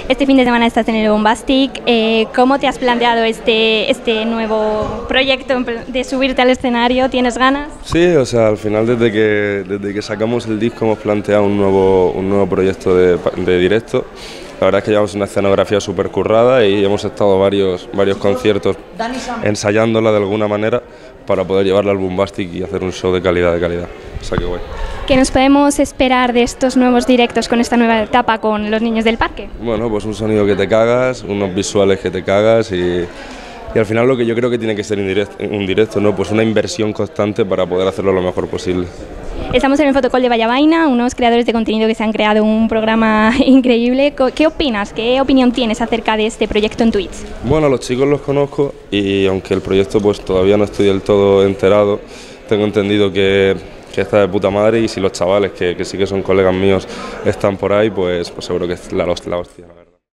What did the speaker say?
Este fin de semana estás en el Bombastic. ¿Cómo te has planteado este nuevo proyecto de subirte al escenario? ¿Tienes ganas? Sí, o sea, al final desde que sacamos el disco hemos planteado un nuevo proyecto de directo. La verdad es que llevamos una escenografía súper currada y hemos estado varios conciertos ensayándola de alguna manera para poder llevarla al Bombastic y hacer un show de calidad. O sea que guay. ¿Qué nos podemos esperar de estos nuevos directos con esta nueva etapa con los niños del parque? Bueno, pues un sonido que te cagas, unos visuales que te cagas y al final lo que yo creo que tiene que ser un directo, ¿no? Pues una inversión constante para poder hacerlo lo mejor posible. Estamos en el Fotocall de Vallavaina, unos creadores de contenido que se han creado un programa increíble. ¿Qué opinas? ¿Qué opinión tienes acerca de este proyecto en Twitch? Bueno, a los chicos los conozco y aunque el proyecto pues todavía no estoy del todo enterado, tengo entendido que está de puta madre y si los chavales, que sí que son colegas míos, están por ahí, pues seguro que es la hostia.